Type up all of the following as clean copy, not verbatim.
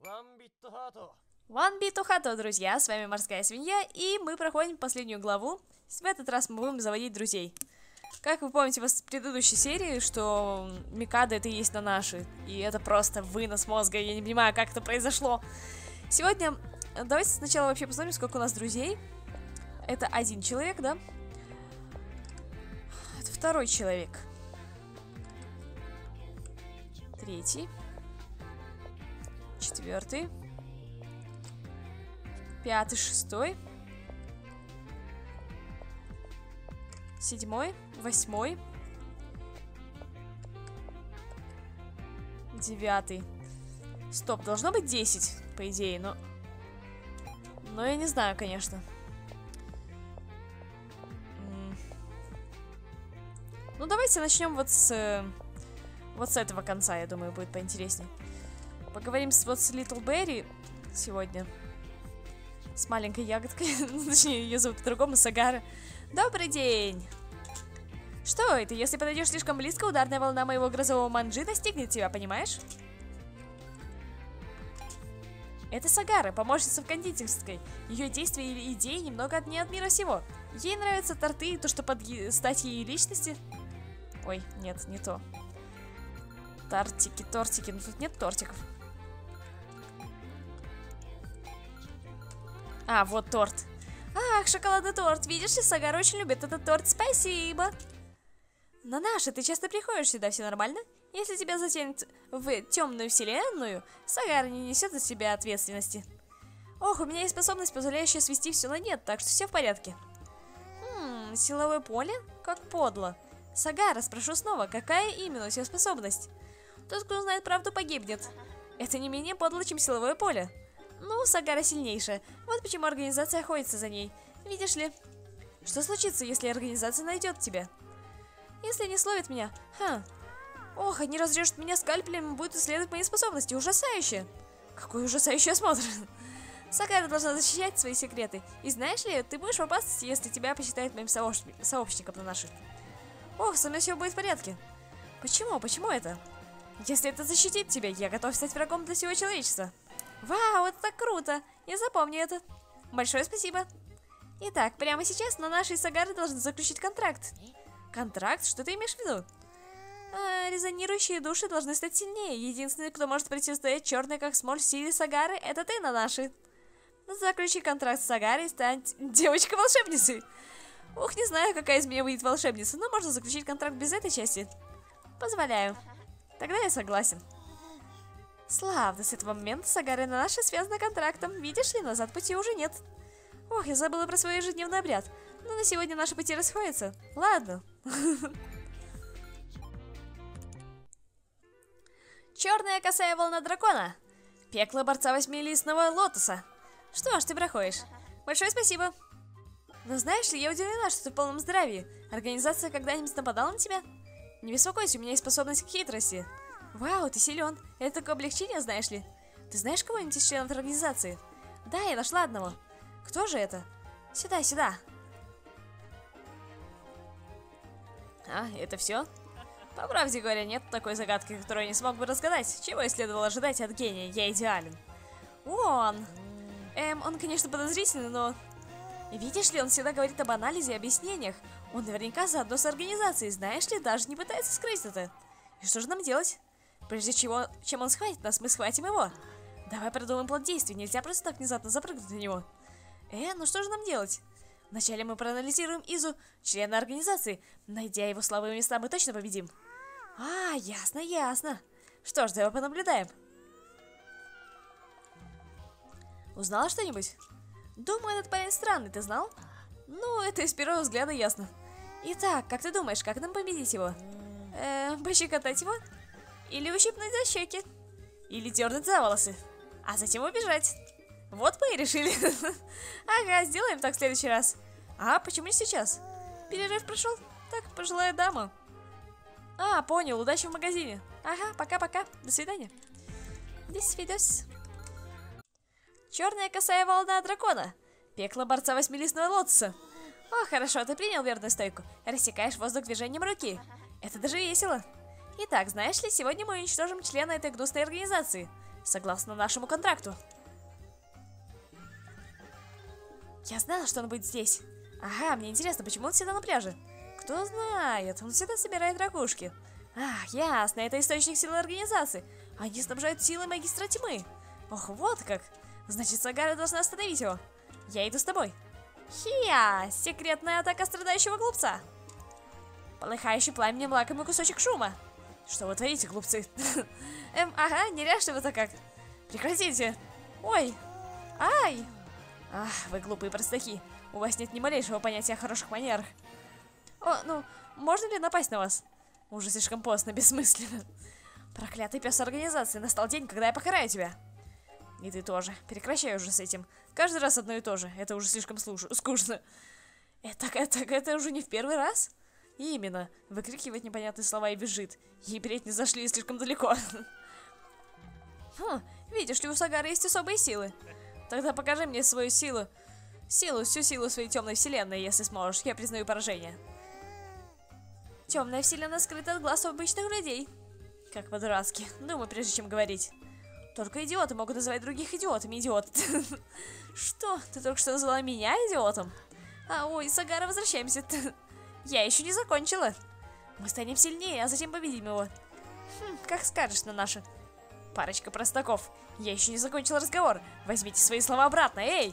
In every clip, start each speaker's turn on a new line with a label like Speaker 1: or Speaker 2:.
Speaker 1: One Bit Hато, друзья, с вами Морская Свинья, и мы проходим последнюю главу. В этот раз мы будем заводить друзей. Как вы помните в предыдущей серии, что Микада это и есть Нанаши, и это просто вынос мозга, я не понимаю, как это произошло. Сегодня давайте сначала вообще посмотрим, сколько у нас друзей. Это один человек, да? Это второй человек. Третий. Четвертый. Пятый, шестой. Седьмой, восьмой. Девятый. Стоп, должно быть 10, по идее, но я не знаю, конечно. Ну, давайте начнем вот с этого конца, я думаю, будет поинтереснее. Поговорим с Little Berry сегодня. С маленькой ягодкой. Точнее, ее зовут по-другому, Сагара. Добрый день! Что это? Если подойдешь слишком близко, ударная волна моего грозового манджи настигнет тебя, понимаешь? Это Сагара, помощница в кондитерской. Ее действия или идеи немного не от мира сего. Ей нравятся торты и то, что под стать ей личности. Ой, нет, не то. Тортики, но тут нет тортиков. А, вот торт. Ах, шоколадный торт. Видишь ли, Сагара очень любит этот торт. Спасибо. Нанаша, ты часто приходишь сюда, все нормально? Если тебя затянет в темную вселенную, Сагара не несет за себя ответственности. Ох, у меня есть способность, позволяющая свести все на нет, так что все в порядке. Силовое поле? Как подло. Сагара, спрошу снова, какая именно у тебя способность? Тот, кто узнает правду, погибнет. Это не менее подло, чем силовое поле. Ну, Сагара сильнейшая. Вот почему организация охотится за ней. Видишь ли? Что случится, если организация найдет тебя? Если не словит меня... Ох, они разрежут меня скальпелем и будут исследовать мои способности. Ужасающе. Какой ужасающий осмотр. Сагара должна защищать свои секреты. И знаешь ли, ты будешь в опасности, если тебя посчитают моим сообщником на наших. Ох, со мной все будет в порядке. Почему? Почему это? Если это защитит тебя, я готов стать врагом для всего человечества. Вау, это так круто! Я запомню это. Большое спасибо. Итак, прямо сейчас на нашей Сагары должны заключить контракт. Контракт? Что ты имеешь в виду? Резонирующие души должны стать сильнее. Единственный, кто может противостоять черной как смоль силе Сагары, это ты, Нанаши. Заключи контракт с Сагарой и стань девочкой-волшебницей. Ух, не знаю, какая из меня выйдет волшебница, но можно заключить контракт без этой части. Позволяю. Тогда я согласен. Славно, с этого момента Сагара и Нанаша связаны контрактом. Видишь ли, назад пути уже нет. Ох, я забыла про свой ежедневный обряд. Но на сегодня наши пути расходятся. Ладно. Черная косая волна дракона. Пекло борца восьмилистного лотоса. Что ж, ты проходишь. Большое спасибо. Но знаешь ли, я удивлена, что ты в полном здравии. Организация когда-нибудь нападала на тебя? Не беспокойся, у меня есть способность к хитрости. Вау, ты силен. Это такое облегчение, знаешь ли? Ты знаешь кого-нибудь из членов организации? Да, я нашла одного. Кто же это? Сюда, сюда. А, это все? По правде говоря, нет такой загадки, которую я не смог бы разгадать. Чего и следовало ожидать от гения, я идеален. Он, конечно, подозрительный, но... Видишь ли, он всегда говорит об анализе и объяснениях. Он наверняка заодно с организацией, знаешь ли, даже не пытается скрыть это. И что же нам делать? Прежде чем он схватит нас, мы схватим его. Давай продумаем план действий, нельзя просто так внезапно запрыгнуть на него. Ну что же нам делать? Вначале мы проанализируем Изу, члена организации. Найдя его слабые места, мы точно победим. Ясно, ясно. Что ж, давай понаблюдаем. Узнала что-нибудь? Думаю, этот парень странный, ты знал? Ну, это из первого взгляда ясно. Итак, как ты думаешь, как нам победить его? Пощекотать его? Или ущипнуть за щеки? Или дернуть за волосы? А затем убежать? Вот мы и решили. Ага, сделаем так в следующий раз. Почему не сейчас? Перерыв прошел? Так, пожилая дама. Понял, удачи в магазине. Ага, пока-пока, до свидания. До свидос. Черная косая волна дракона. Пекло борца восьмилистного лотоса. Хорошо, ты принял верную стойку. Рассекаешь воздух движением руки. Это даже весело. Итак, знаешь ли, сегодня мы уничтожим члена этой гнусной организации. согласно нашему контракту. Я знала, что он будет здесь. Ага, мне интересно, почему он всегда на пляже? Кто знает, он всегда собирает ракушки. Ах, ясно, это источник силы организации. Они снабжают силой магистра тьмы. Ох, вот как. Значит, Сагара должна остановить его. Я иду с тобой. Хия! Секретная атака страдающего глупца. Полыхающий пламенем лакомый кусочек шума. Что вы творите, глупцы? Ага, неряшливо-то как. Прекратите. Ой. Ай. Ах, вы глупые простаки. У вас нет ни малейшего понятия о хороших манерах. О, ну, можно ли напасть на вас? Уже слишком поздно, бессмысленно. Проклятый пес организации, настал день, когда я покараю тебя. И ты тоже. Прекращай уже с этим. Каждый раз одно и то же. Это уже слишком скучно. Это уже не в первый раз? Именно. Выкрикивать непонятные слова и бежит. Ей перед не зашли слишком далеко. Видишь ли, у Сагары есть особые силы. Тогда покажи мне свою силу. Всю силу своей темной вселенной, если сможешь. Я признаю поражение. Темная вселенная скрыта от глаз обычных людей. Как по-дурацки. Думаю, прежде чем говорить. Только идиоты могут называть других идиотами, идиот. Что? Ты только что назвала меня идиотом? Ой, Сагара, возвращаемся. Я еще не закончила. Мы станем сильнее, а затем победим его. Как скажешь, Нанаша. Парочка простаков. Я еще не закончил разговор. Возьмите свои слова обратно, эй!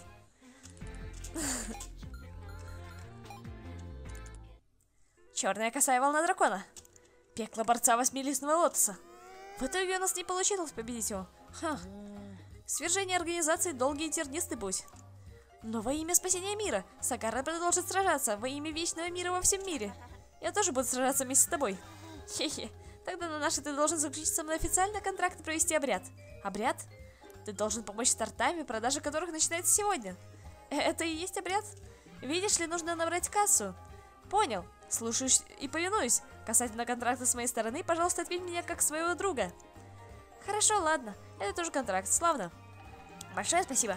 Speaker 1: Черная косая волна дракона. Пекло борца восьмилистного лотоса. В итоге у нас не получилось победить его. Свержение организации — долгий и тернистый путь. Но во имя спасения мира Сагара продолжит сражаться во имя вечного мира во всем мире. Я тоже буду сражаться вместе с тобой. Хе-хе. Тогда на наше ты должен заключить со мной официальный контракт и провести обряд. Обряд? Ты должен помочь стартами, продажа которых начинается сегодня. Это и есть обряд? Видишь ли, нужно набрать кассу. Понял. Слушаюсь и повинуюсь. Касательно контракта с моей стороны, пожалуйста, ответь меня как своего друга. Хорошо, ладно. Это тоже контракт. Славно. Большое спасибо.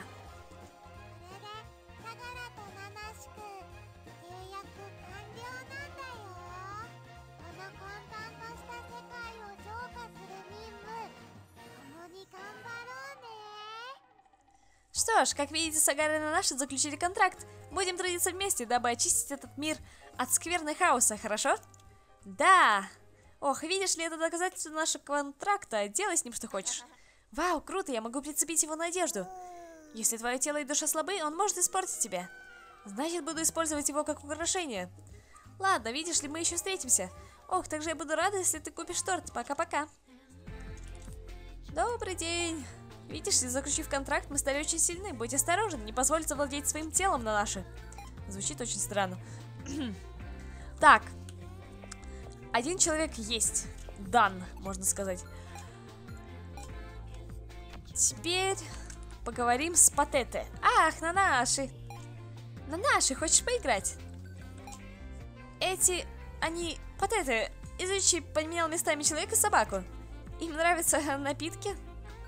Speaker 1: Что ж, как видите, Сагара и Нанаши заключили контракт. Будем трудиться вместе, дабы очистить этот мир от скверны хаоса, хорошо? Да! Ох, видишь ли, это доказательство нашего контракта. Делай с ним что хочешь. Вау, круто, я могу прицепить его на одежду. Если твое тело и душа слабы, он может испортить тебя. Значит, буду использовать его как украшение. Ладно, видишь ли, мы еще встретимся. Ох, также я буду рада, если ты купишь торт. Пока-пока. Добрый день. Видишь ли, заключив контракт, мы стали очень сильны. Будь осторожен, не позволь завладеть своим телом, Нанаши. Звучит очень странно. Так. Один человек есть. Дан, можно сказать. Теперь поговорим с Патете. Ах, Нанаши. Нанаши, хочешь поиграть? Они... Патете, изучи, поменял местами человека и собаку. Им нравятся напитки?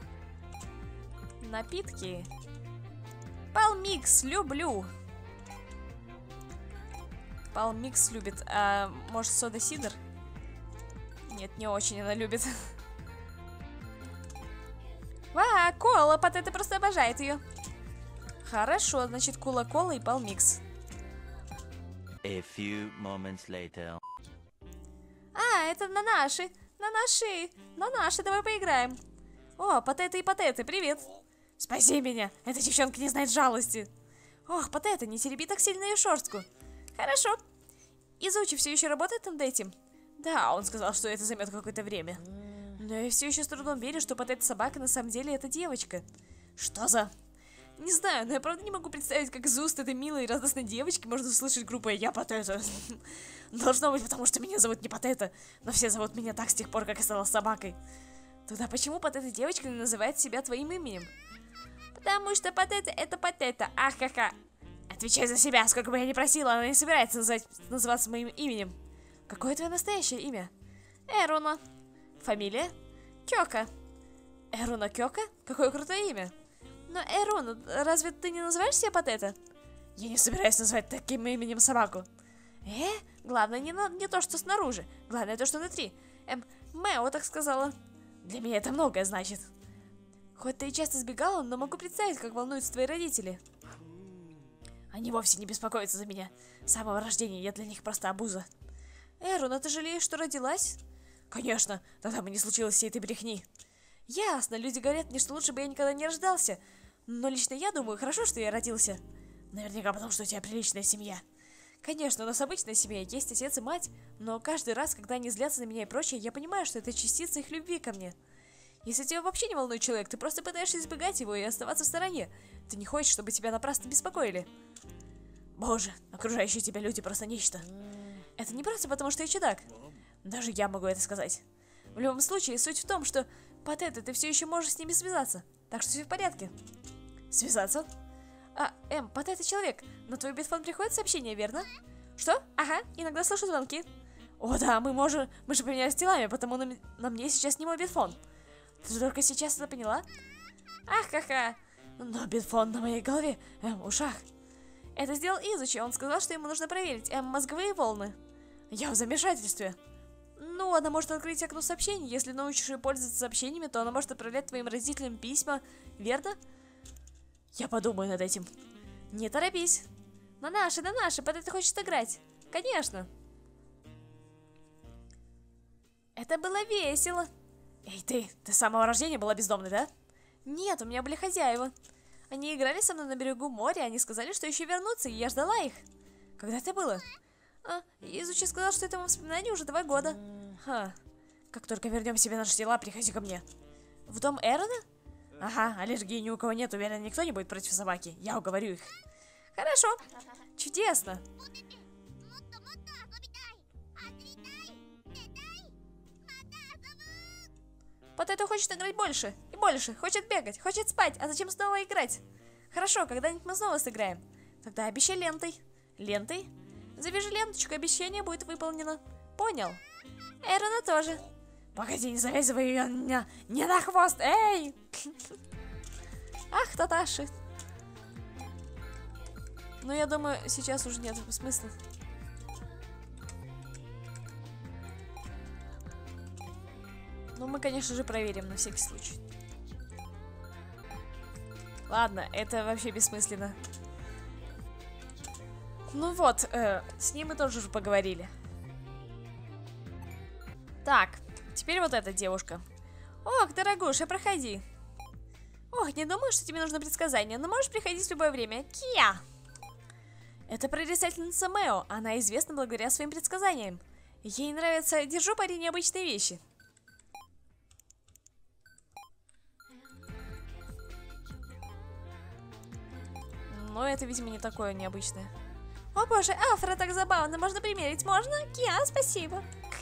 Speaker 1: Напитки. Палмикс, люблю. Палмикс любит. А может, сода-сидр? Нет, не очень она любит. Ва, кола, Патета просто обожает ее. Хорошо, значит, кола-кола и палмикс.
Speaker 2: A few moments later.
Speaker 1: Это Нанаши. Нанаши, давай поиграем. О, Патета и Патета, привет. Спаси меня, эта девчонка не знает жалости. Ох, Патета, не тереби так сильно ее шерстку. Хорошо. Изучи все еще работает над этим? Да, он сказал, что это займет какое-то время. Но я все еще с трудом верю, что Патета собака на самом деле это девочка. Что за... Не знаю, но я правда не могу представить, как из уст этой милой и радостной девочки можно услышать группу «Я Патета». Должно быть, потому что меня зовут не Патета, но все зовут меня так с тех пор, как я стала собакой. Тогда почему Патета девочка не называет себя твоим именем? Потому что Патета это Патета, ах-ха-ха. Отвечай за себя, сколько бы я ни просила, она не собирается называться моим именем. Какое твое настоящее имя? Эруна. Фамилия? Кёка. Эруна Кёка? Какое крутое имя. Но, Эруна, разве ты не называешь себя Патета? Я не собираюсь называть таким именем собаку. Главное не то, что снаружи. Главное то, что внутри. Мэо так сказала. Для меня это многое значит. Хоть ты и часто сбегала, но могу представить, как волнуются твои родители. Они вовсе не беспокоятся за меня. С самого рождения я для них просто обуза. Эру, но ты жалеешь, что родилась? Конечно, тогда бы не случилось всей этой брехни. Ясно, люди говорят мне, что лучше бы я никогда не рождался. Но лично я думаю, хорошо, что я родился. Наверняка потому, что у тебя приличная семья. Конечно, у нас обычная семья, есть отец и мать, но каждый раз, когда они злятся на меня и прочее, я понимаю, что это частица их любви ко мне. Если тебя вообще не волнует человек, ты просто пытаешься избегать его и оставаться в стороне. Ты не хочешь, чтобы тебя напрасно беспокоили. Боже, окружающие тебя люди просто нечто. Это не просто потому, что я чудак. Даже я могу это сказать. В любом случае, суть в том, что Патета, ты все еще можешь с ними связаться. Так что все в порядке. Связаться? Патета человек. На твой битфон приходит сообщение, верно? Что? Ага, иногда слышу звонки. О да, мы же поменялись телами, потому на мне сейчас не мой битфон. Ты только сейчас это поняла? Ах, ха-ха. Но битфон на моей голове, ушах. Это сделал Изучи, он сказал, что ему нужно проверить, мозговые волны. Я в замешательстве. Ну, она может открыть окно сообщений. Если научишь ее пользоваться сообщениями, то она может отправлять твоим родителям письма, верно? Я подумаю над этим. Не торопись. На наши, Патета хочет играть. Конечно. Это было весело. Эй, ты с самого рождения была бездомной, да? Нет, у меня были хозяева. Они играли со мной на берегу моря, они сказали, что еще вернутся, и я ждала их. Когда это было? Изучи сказал, что этому воспоминанию уже 2 года. Как только вернем себе наши тела, приходи ко мне. В дом Эрона? Ага, аллергии ни у кого нет, уверен, никто не будет против собаки. Я уговорю их. Хорошо. Чудесно. Патета хочет играть больше и больше. Хочет бегать, хочет спать. А зачем снова играть? Хорошо, когда-нибудь мы снова сыграем. Тогда обещай лентой. Лентой? Завяжи ленточку, обещание будет выполнено. Понял? Эрона тоже. Погоди, не завязывай ее не на хвост. Эй! Ах, Таташи. Ну, я думаю, сейчас уже нет смысла. Ну, мы, конечно же, проверим на всякий случай. Ладно, это вообще бессмысленно. Ну вот, с ним мы тоже уже поговорили. Так, теперь вот эта девушка. Ох, дорогуша, проходи. Ох, не думаю, что тебе нужно предсказание, но можешь приходить в любое время. Кия! Это прорицательница Мэо, она известна благодаря своим предсказаниям. Ей нравится «держу пари необычные вещи». Но это, видимо, не такое необычное. О боже, Афра, так забавно, можно примерить, можно? Киа, спасибо.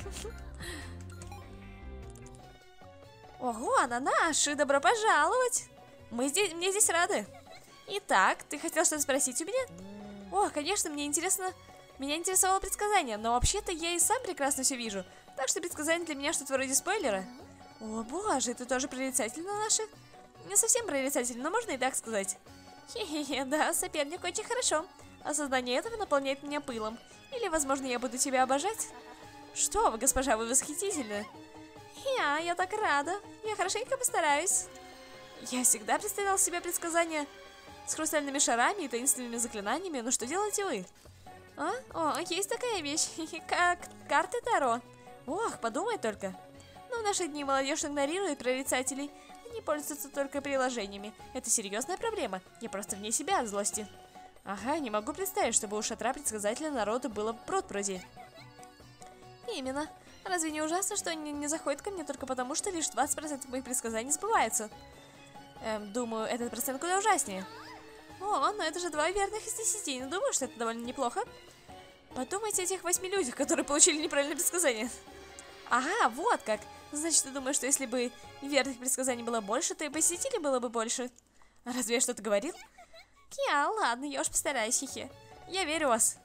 Speaker 1: Ого, ананаши, добро пожаловать. Мне здесь рады. Итак, ты хотел что-то спросить у меня? О, конечно, меня интересовало предсказание, но вообще-то я и сам прекрасно все вижу. Так что предсказание для меня что-то вроде спойлера. О боже, ты тоже прорицательна, наши? Не совсем прорицательна, но можно и так сказать. Хе-хе-хе, да, соперник очень хорошо. Осознание этого наполняет меня пылом. Или, возможно, я буду тебя обожать? Что вы, госпожа, вы восхитительны. Я так рада. Я хорошенько постараюсь. Я всегда представлял себе предсказания с хрустальными шарами и таинственными заклинаниями, но что делаете вы? О, есть такая вещь, как карты Таро. Ох, подумай только. Но в наши дни молодежь игнорирует прорицателей. Они пользуются только приложениями. Это серьезная проблема. Я просто вне себя от злости. Ага, не могу представить, чтобы у шатра предсказателя народу было пруд-пруди. Именно. Разве не ужасно, что они не заходят ко мне только потому, что лишь 20% моих предсказаний сбываются? Думаю, этот процент куда ужаснее. О, но это же 2 верных из 10. Не думаю, что это довольно неплохо. Подумайте о тех 8 людях, которые получили неправильное предсказание. Ага, вот как. Значит, ты думаешь, что если бы верных предсказаний было больше, то и посетителей было бы больше? Разве я что-то говорил? Киа, ладно, я уж постараюсь, хихе. Я верю в вас.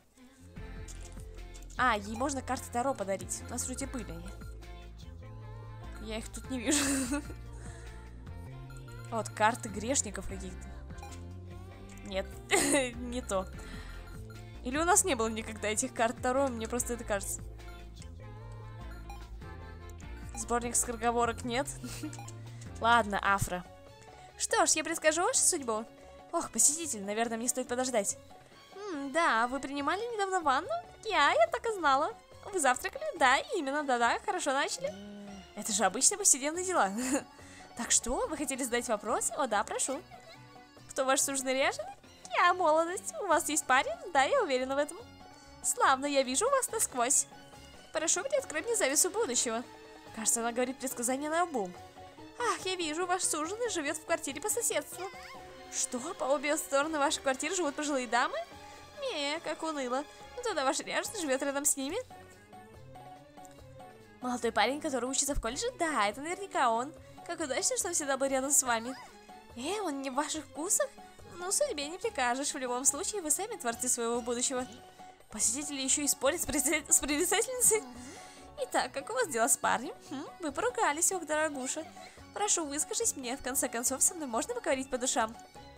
Speaker 1: Ей можно карты Таро подарить. У нас вроде были они. Я их тут не вижу. Вот, карты грешников каких-то. Нет, не то. Или у нас не было никогда этих карт Таро, мне просто это кажется. Сборник скороговорок нет. Ладно, Афра. Что ж, я предскажу вашу судьбу. Ох, посетитель, наверное, мне стоит подождать. Да, вы принимали недавно ванну? Я так и знала. Вы завтракали? Да, именно, да-да, хорошо начали. Это же обычные повседневные дела. Так что, вы хотели задать вопрос? О, да, прошу. Кто ваш суженый ряженый? Я, молодость. У вас есть парень? Да, я уверена в этом. Славно, я вижу вас насквозь. Прошу, приоткрой мне завесу будущего. Кажется, она говорит предсказание наобум. Ах, я вижу, ваш суженый живет в квартире по соседству. Что, по обе стороны вашей квартиры живут пожилые дамы? Не, как уныло. Ну тогда ваш ряженый живет рядом с ними. Молодой парень, который учится в колледже? Да, это наверняка он. Как удачно, что он всегда был рядом с вами. Он не в ваших вкусах? Ну, судьбе не прикажешь. В любом случае, вы сами творцы своего будущего. Посетители еще и спорят с прорицательницей. Итак, как у вас дела с парнем? Вы поругались, ох, дорогуша. Прошу, выскажись мне. В конце концов, со мной можно поговорить по душам?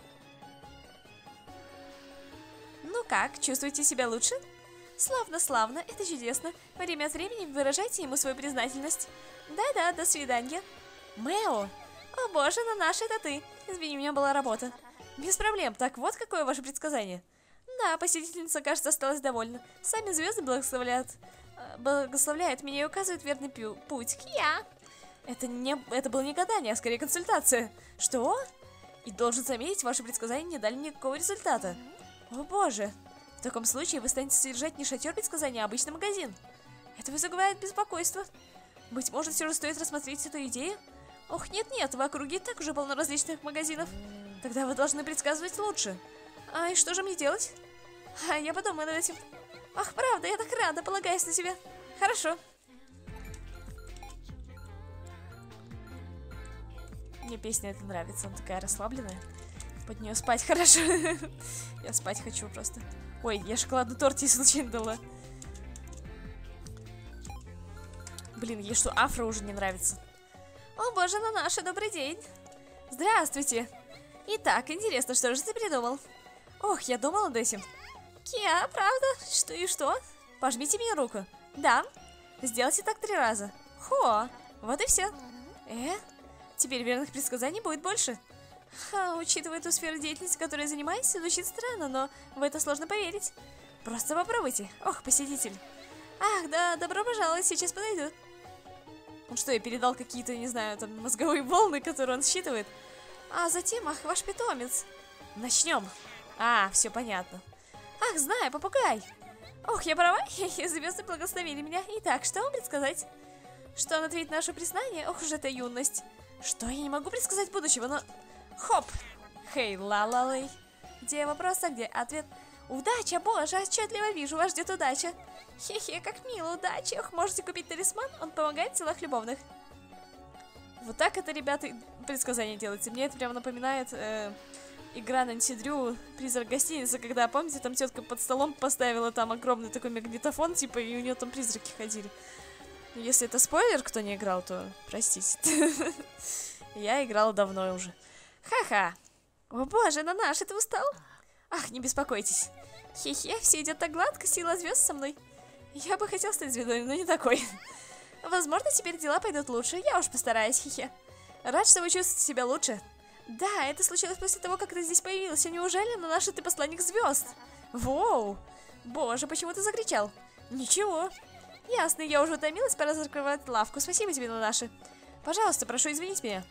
Speaker 1: Ну как, чувствуете себя лучше? Славно, славно, это чудесно. Время от времени выражайте ему свою признательность. Да-да, до свидания. Мэо! О боже, Нанаша, это ты. Извини, у меня была работа. Без проблем. Так, вот какое ваше предсказание. Да, посетительница, кажется, осталась довольна. Сами звезды благословляют меня и указывают верный путь. Кия! Это было не гадание, а скорее консультация. Что? И должен заметить, ваши предсказания не дали никакого результата. О боже. В таком случае вы станете содержать не шатер предсказания, а обычный магазин. Это вызывает беспокойство. Быть может, все же стоит рассмотреть эту идею? Ох, нет-нет, в округе и так уже полно различных магазинов. Тогда вы должны предсказывать лучше. И что же мне делать? Я подумаю над этим. Ах, правда, я так рада, полагаюсь на себя. Хорошо. Мне песня эта нравится, она такая расслабленная. Под нее спать хорошо. Я спать хочу просто. Ой, я шоколадный торт ей случайно дала. Блин, ей что, афро уже не нравится? О боже, Нанаша, добрый день. Здравствуйте. Итак, интересно, что же ты придумал? Ох, я думала над этим. Киа, правда? Что и что? Пожмите мне руку. Да. Сделайте так 3 раза. Хо, вот и все. Теперь верных предсказаний будет больше. Учитывая ту сферу деятельности, которой я занимаюсь, звучит странно, но в это сложно поверить. Просто попробуйте. Ох, посетитель. Ах, да, добро пожаловать, сейчас подойду. Он что, я передал какие-то, не знаю, там, мозговые волны, которые он считывает? А затем, ах, ваш питомец. Начнем. Все понятно. Ах, знаю, попугай. Ох, я права? Звезды благословили меня. Итак, что вам предсказать? Что он ответит на наше признание? Ох уж эта юность. Что, я не могу предсказать будущего, но... Хоп! Хей, ла-ла-лей. Где вопрос, а где ответ? Удача, боже, отчетливо вижу, вас ждет удача. Хе-хе, как мило, удача. Ох, можете купить талисман, он помогает в делах любовных. Вот так это, ребята, предсказание делается. Мне это прямо напоминает игра Нэнси Дрю «Призрак гостиницы», когда, помните, там тетка под столом поставила там огромный такой магнитофон, типа, и у нее там призраки ходили. Если это спойлер, кто не играл, то простите. Я играла давно уже. Ха-ха. О боже, Нанаша, ты устал? Ах, не беспокойтесь. Хе-хе, все идет так гладко, сила звезд со мной. Я бы хотел стать звездой, но не такой. Возможно, теперь дела пойдут лучше, я уж постараюсь, хе-хе. Рад, что вы чувствуете себя лучше. Да, это случилось после того, как ты здесь появился. Неужели, Нанаша, ты посланник звезд? Воу. Боже, почему ты закричал? Ничего. Ясно, я уже утомилась, пора закрывать лавку. Спасибо тебе, Нанаша. Пожалуйста, прошу извинить меня.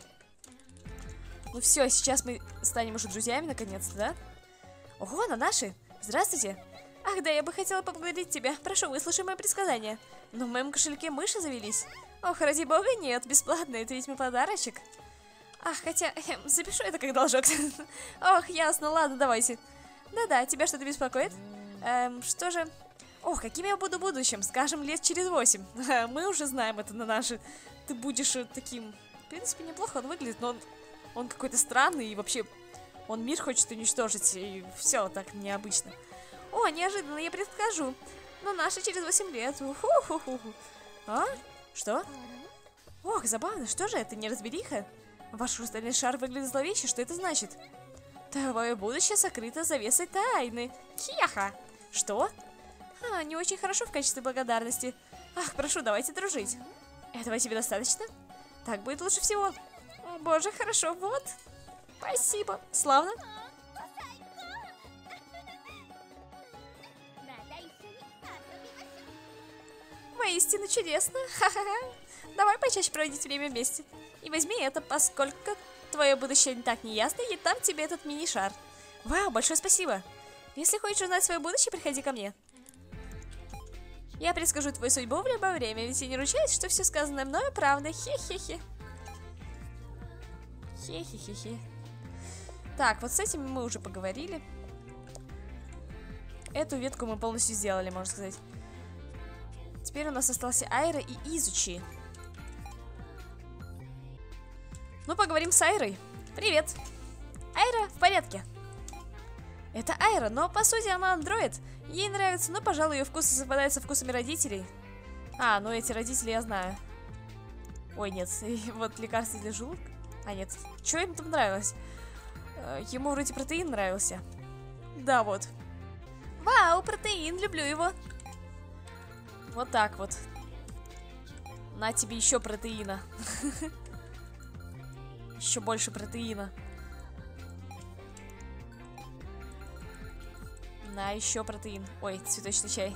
Speaker 1: Ну все, сейчас мы станем уже друзьями, наконец-то, да? Ого, Нанаши, здравствуйте. Ах, да, я бы хотела поблагодарить тебя. Прошу, выслушай мое предсказание. Но в моем кошельке мыши завелись. Ох, ради бога, нет, бесплатно, это ведь мой подарочек. Ах, хотя, запишу это как должок. Ох, ясно, ладно, давайте. Да-да, тебя что-то беспокоит? Что же... Ох, каким я буду в будущем, скажем, лет через 8. Мы уже знаем это, Нанаши. Ты будешь таким... В принципе, неплохо он выглядит, но он какой-то странный, и вообще он мир хочет уничтожить, и все так необычно. О, неожиданно, я предскажу. Нанаша через 8 лет. Уху-ху-ху-ху. А? Что? Ох, забавно, что же это, неразбериха? Ваш хрустальный шар выглядит зловеще, что это значит? Твое будущее сокрыто завесой тайны. Хеха. Что? Не очень хорошо в качестве благодарности. Ах, прошу, давайте дружить. Этого тебе достаточно? Так будет лучше всего. О, боже, хорошо, вот. Спасибо. Славно. Воистину чудесно. Ха-ха-ха. Давай почаще проводить время вместе. И возьми это, поскольку твое будущее не так неясно, и там тебе этот мини-шар. Вау, большое спасибо. Если хочешь узнать свое будущее, приходи ко мне. Я предскажу твою судьбу в любое время, ведь я не ручаюсь, что все сказанное мною правда. Хе-хе-хе. Хе-хе-хе-хе. Так, вот с этим мы уже поговорили. Эту ветку мы полностью сделали, можно сказать. Теперь у нас остался Айра и Изучи. Ну, поговорим с Айрой. Привет. Айра в порядке. Это Айра, но по сути она андроид. Ей нравится, но, пожалуй, ее вкусы совпадают со вкусами родителей. А, ну эти родители я знаю. Ой, нет, вот лекарства для желудка. А, нет, что им там нравилось? Ему вроде протеин нравился. Да, вот. Вау, протеин, люблю его. Вот так вот. На тебе еще протеина. Еще больше протеина. На, еще протеин. Ой, цветочный чай.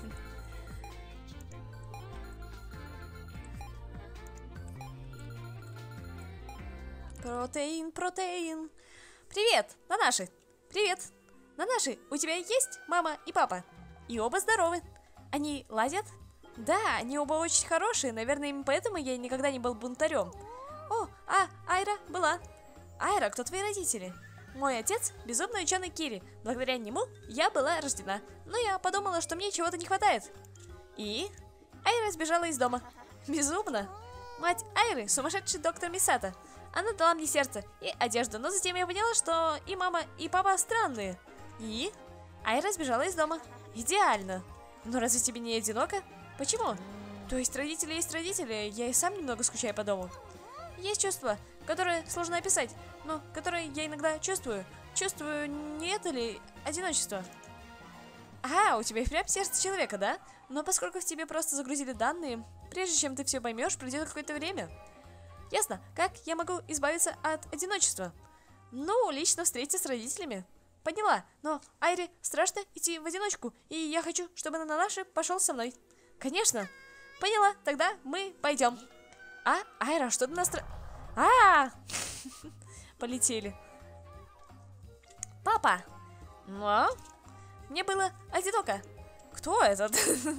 Speaker 1: Протеин, протеин. Привет, Нанаши. Привет. Нанаши, у тебя есть мама и папа? И оба здоровы. Они ладят? Да, они оба очень хорошие. Наверное, именно поэтому я никогда не был бунтарем. О, Айра была. Айра, кто твои родители? Мой отец – безумный ученый Кири. Благодаря нему я была рождена. Но я подумала, что мне чего-то не хватает. И Айра сбежала из дома. Безумно. Мать Айры – сумасшедший доктор Мисата. Она дала мне сердце и одежду, но затем я поняла, что и мама, и папа странные. И Айра сбежала из дома. Идеально. Но разве тебе не одиноко? Почему? То есть родители, я и сам немного скучаю по дому. Есть чувство, которое сложно описать, но которое я иногда чувствую. Чувствую, не это ли одиночество? Ага, у тебя и впрямь сердце человека, да? Но поскольку в тебе просто загрузили данные, прежде чем ты все поймешь, пройдет какое-то время. Ясно, как я могу избавиться от одиночества? Ну, лично встретиться с родителями. Поняла, но Айре страшно идти в одиночку, и я хочу, чтобы Нанаши пошел со мной. Конечно. Поняла, тогда мы пойдем. Айра, что ты Полетели. Папа. Но? Мне было одиноко. Кто этот?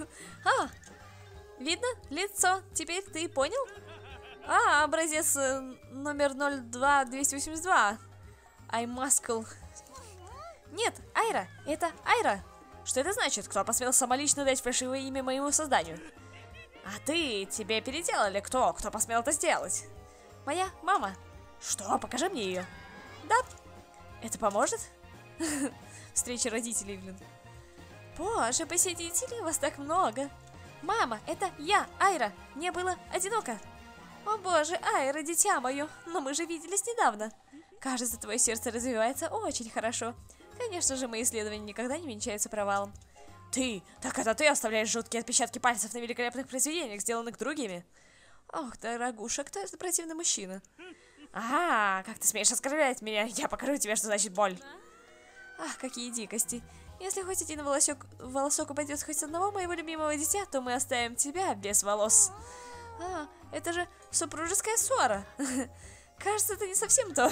Speaker 1: Видно лицо. Теперь ты понял? Образец номер 02282. iMuscle. Нет, Айра, это Айра. Что это значит? Кто посмел самолично дать фальшивое имя моему созданию? А тебе переделали. Кто посмел это сделать? Моя мама. Что? Покажи мне ее. Да. Это поможет? Встреча родителей, блин. Боже, посетителей, вас так много. Мама, это я, Айра. Мне было одиноко. О боже, Айра, дитя мое. Но мы же виделись недавно. Кажется, твое сердце развивается очень хорошо. Конечно же, мои исследования никогда не венчаются провалом. Так это ты оставляешь жуткие отпечатки пальцев на великолепных произведениях, сделанных другими? Ох, дорогуша, кто этот противный мужчина? Как ты смеешь оскорблять меня? Я покажу тебе, что значит боль. Ах, какие дикости. Если хоть один волосок упадет хоть с одного моего любимого дитя, то мы оставим тебя без волос. Это же супружеская ссора. Кажется, это не совсем то.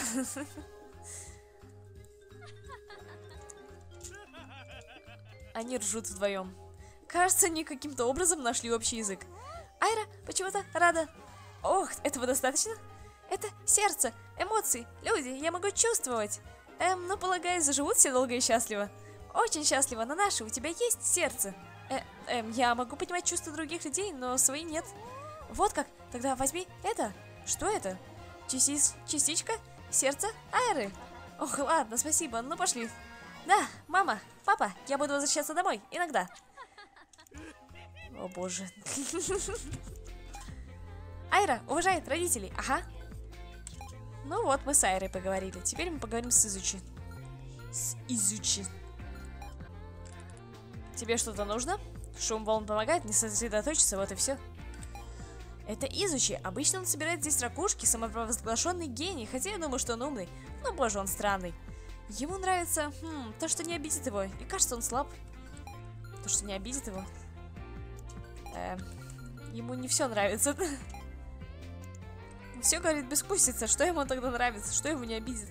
Speaker 1: Они ржут вдвоем. Кажется, они каким-то образом нашли общий язык. Айра почему-то рада. Ох, этого достаточно? Это сердце, эмоции, люди, я могу чувствовать. Ну, полагаю, заживут все долго и счастливо. Очень счастливо, Нанаши, у тебя есть сердце. Я могу понимать чувства других людей, но свои нет. Вот как? Тогда возьми это. Что это? Частичка? Сердце Айры? Ох, ладно, спасибо, ну пошли. Да, мама, папа, я буду возвращаться домой, иногда. О боже. Айра уважает родителей, ага. Ну вот, мы с Айрой поговорили. Теперь мы поговорим с Изучи. Тебе что-то нужно? Шум волн помогает не сосредоточиться, вот и все. Это Изучи. Обычно он собирает здесь ракушки, самопровозглашенный гений, хотя я думаю, что он умный. Но, боже, он странный. Ему нравится, то, что не обидит его. И кажется, он слаб. То, что не обидит его. Ему не все нравится. Все говорит бескусица. Что ему тогда нравится? Что его не обидит?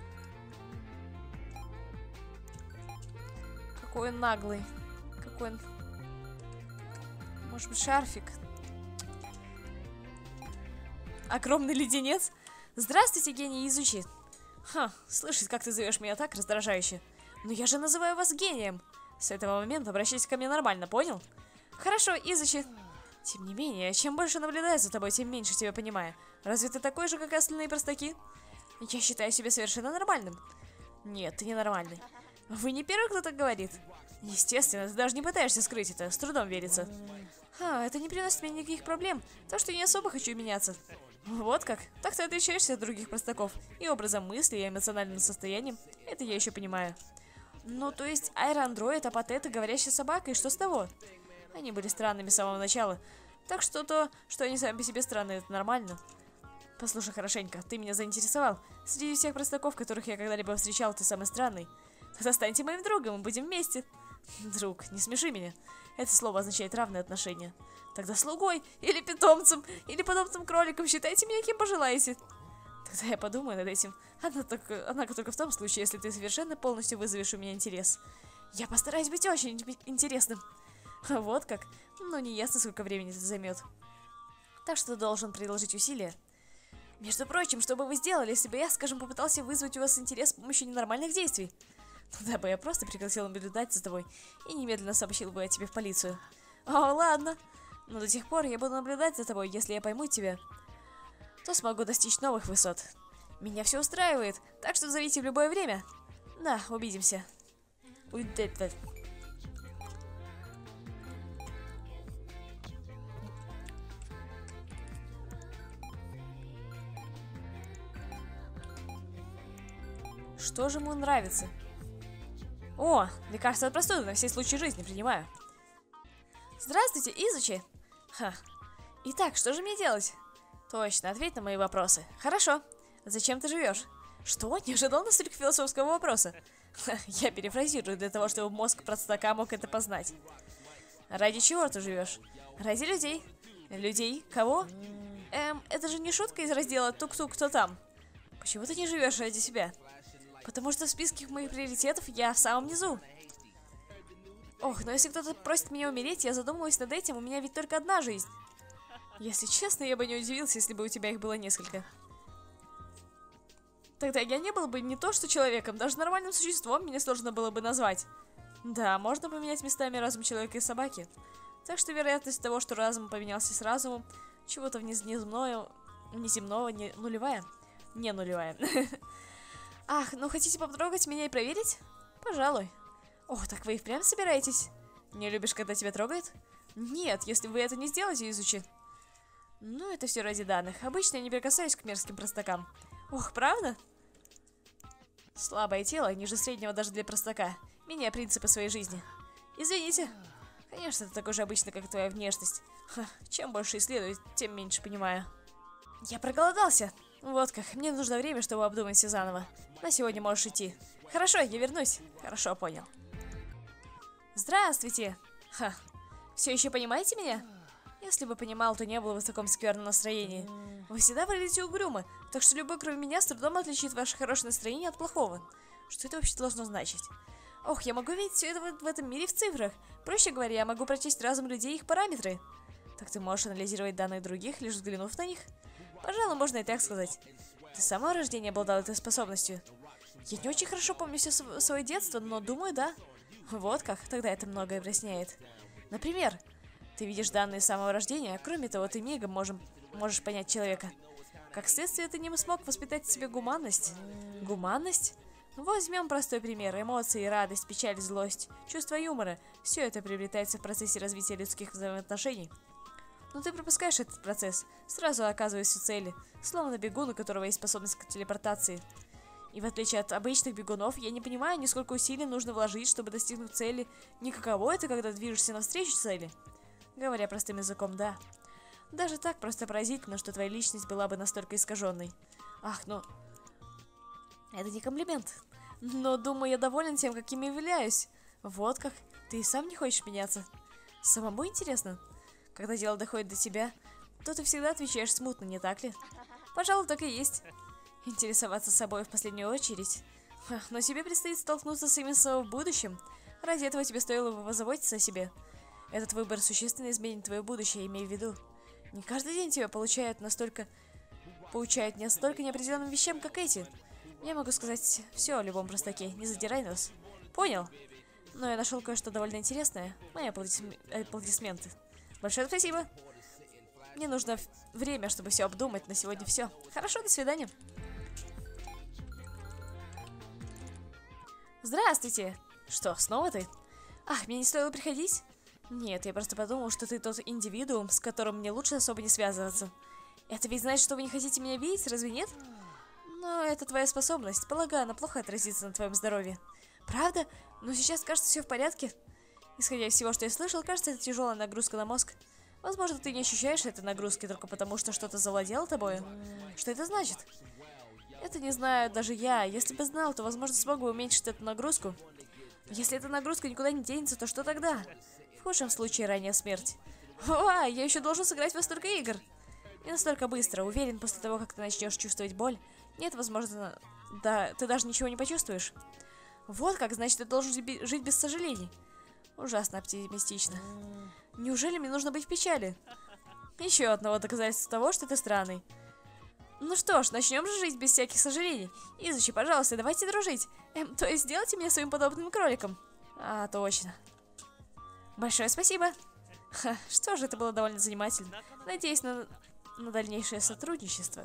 Speaker 1: Какой он наглый. Какой он... Может быть, шарфик? Огромный леденец? Здравствуйте, гений Изучи. Ха, слышать, как ты зовешь меня так раздражающе. Но я же называю вас гением. С этого момента обращайся ко мне нормально, понял? Хорошо, Изучи. Тем не менее, чем больше наблюдаю за тобой, тем меньше тебя понимаю. Разве ты такой же, как и остальные простаки? Я считаю себя совершенно нормальным. Нет, ты ненормальный. Вы не первый, кто так говорит. Естественно, ты даже не пытаешься скрыть это, с трудом верится. Это не приносит мне никаких проблем, то что я не особо хочу меняться. Вот как? Так ты отличаешься от других простаков. И образом мысли, и эмоциональным состоянием. Это я еще понимаю. Ну, то есть, аэроандроид, а Патета, говорящая собака, и что с того? Они были странными с самого начала. Так что то, что они сами по себе странные, это нормально. Послушай хорошенько, ты меня заинтересовал. Среди всех простаков, которых я когда-либо встречал, ты самый странный. Тогда станьте моим другом, мы будем вместе. Друг, не смеши меня. Это слово означает равные отношения. Тогда слугой, или питомцем, или подобным кроликом, считайте меня кем пожелаете. Тогда я подумаю над этим. Однако только в том случае, если ты совершенно полностью вызовешь у меня интерес. Я постараюсь быть очень интересным. Вот как? Ну, не ясно, сколько времени это займет. Так что ты должен приложить усилия. Между прочим, что бы вы сделали, если бы я, скажем, попытался вызвать у вас интерес с помощью ненормальных действий? Тогда бы я просто пригласил наблюдать за тобой и немедленно сообщил бы о тебе в полицию. О, ладно. Но до тех пор я буду наблюдать за тобой, если я пойму тебя, то смогу достичь новых высот. Меня все устраивает, так что зовите в любое время. Да, увидимся. Что же ему нравится? О, лекарство от простуды на все случаи жизни принимаю. Здравствуйте, Изучи. Итак, что же мне делать? Точно, ответь на мои вопросы. Хорошо. Зачем ты живешь? Что? Не ожидал настолько философского вопроса? Я перефразирую для того, чтобы мозг простака мог это познать. Ради чего ты живешь? Ради людей. Людей? Кого? Это же не шутка из раздела «Тук-тук, кто там?» Почему ты не живешь ради себя? Потому что в списке моих приоритетов я в самом низу. Ох, но если кто-то просит меня умереть, я задумываюсь над этим, у меня ведь только одна жизнь. Если честно, я бы не удивился, если бы у тебя их было несколько. Тогда я не был бы не то что человеком, даже нормальным существом меня сложно было бы назвать. Да, можно поменять местами разум человека и собаки. Так что вероятность того, что разум поменялся с разумом, чего-то внеземного, не нулевая. Не нулевая. Ах, ну хотите потрогать меня и проверить? Пожалуй. Ох, так вы и впрямь собираетесь? Не любишь, когда тебя трогают? Нет, если вы это не сделаете, Изучи. Ну, это все ради данных. Обычно я не прикасаюсь к мерзким простакам. Ох, правда? Слабое тело, ниже среднего даже для простака. Меняя принципы своей жизни. Извините. Конечно, это такой же обычно, как твоя внешность. Чем больше исследую, тем меньше понимаю. Я проголодался. Вот как, мне нужно время, чтобы обдумать все заново. На сегодня можешь идти. Хорошо, я вернусь. Хорошо, понял. Здравствуйте. Все еще понимаете меня? Если бы понимал, то не было бы в таком скверном настроении. Вы всегда выглядите угрюмо, так что любой, кроме меня, с трудом отличит ваше хорошее настроение от плохого. Что это вообще должно значить? Ох, я могу видеть все это в этом мире в цифрах. Проще говоря, я могу прочесть разум людей и их параметры. Так ты можешь анализировать данные других, лишь взглянув на них? Пожалуй, можно и так сказать. Ты с самого рождения обладал этой способностью. Я не очень хорошо помню все свое детство, но думаю, да. Вот как, тогда это многое объясняет. Например, ты видишь данные с самого рождения, а кроме того, ты мигом можешь понять человека. Как следствие, ты не смог воспитать в себе гуманность. Гуманность? Возьмем простой пример. Эмоции, радость, печаль, злость, чувство юмора. Все это приобретается в процессе развития людских взаимоотношений. Но ты пропускаешь этот процесс, сразу оказываясь у цели, словно бегун, у которого есть способность к телепортации. И в отличие от обычных бегунов, я не понимаю, ни сколько усилий нужно вложить, чтобы достигнуть цели. Ни каково это, когда движешься навстречу цели. Говоря простым языком, да. Даже так просто поразительно, что твоя личность была бы настолько искаженной. Ах, ну... Это не комплимент. Но, думаю, я доволен тем, каким я являюсь. Вот как. Ты и сам не хочешь меняться. Самому интересно. Когда дело доходит до тебя, то ты всегда отвечаешь смутно, не так ли? Пожалуй, так и есть. Интересоваться собой в последнюю очередь. Но тебе предстоит столкнуться с своим в будущем. Ради этого тебе стоило бы позаботиться о себе. Этот выбор существенно изменит твое будущее, имей в виду. Не каждый день тебя получают не настолько неопределенным вещам, как эти. Я могу сказать все о любом простаке, не задирай нос. Понял? Но я нашел кое-что довольно интересное. Мои аплодисменты. Большое спасибо. Мне нужно время, чтобы все обдумать. На сегодня все. Хорошо, до свидания. Здравствуйте. Что, снова ты? Ах, мне не стоило приходить? Нет, я просто подумал, что ты тот индивидуум, с которым мне лучше особо не связываться. Это ведь значит, что вы не хотите меня видеть, разве нет? Но это твоя способность. Полагаю, она плохо отразится на твоем здоровье. Правда? Но сейчас, кажется, все в порядке. Исходя из всего, что я слышал, кажется, это тяжелая нагрузка на мозг. Возможно, ты не ощущаешь этой нагрузки только потому, что что-то завладело тобою. Что это значит? Это не знаю даже я. Если бы знал, то, возможно, смогу уменьшить эту нагрузку. Если эта нагрузка никуда не денется, то что тогда? В худшем случае, ранняя смерть. О, я еще должен сыграть во столько игр. Не настолько быстро. Уверен, после того, как ты начнешь чувствовать боль, нет, возможно, да, ты даже ничего не почувствуешь. Вот как, значит, ты должен жить без сожалений. Ужасно оптимистично. Неужели мне нужно быть в печали? Еще одного доказательства того, что ты странный. Ну что ж, начнем же жить без всяких сожалений. Изучи, пожалуйста, давайте дружить. То есть сделайте меня своим подобным кроликом. А, точно. Большое спасибо. Ха, что же, это было довольно занимательно. Надеюсь на дальнейшее сотрудничество.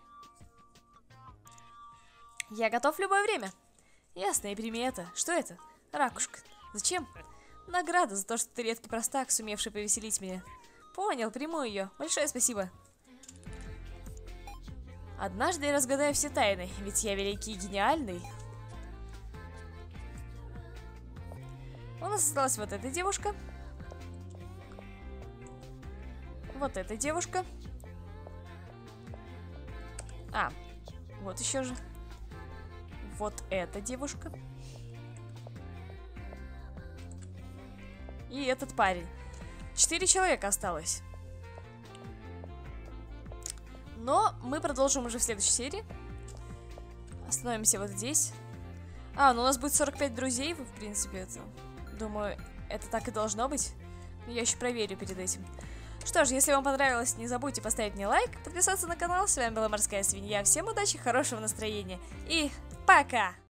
Speaker 1: Я готов в любое время. Ясно, и прими это. Что это? Ракушка. Зачем? Награда за то, что ты редкий простак, сумевший повеселить меня. Понял, приму ее. Большое спасибо. Однажды я разгадаю все тайны, ведь я великий и гениальный. У нас осталась вот эта девушка. Вот эта девушка. А, вот еще же. Вот эта девушка. И этот парень. 4 человека осталось. Но мы продолжим уже в следующей серии. Остановимся вот здесь. А, ну у нас будет 45 друзей, в принципе, это. Думаю, это так и должно быть. Но я еще проверю перед этим. Что ж, если вам понравилось, не забудьте поставить мне лайк, подписаться на канал. С вами была Морская Свинья. Всем удачи, хорошего настроения и пока!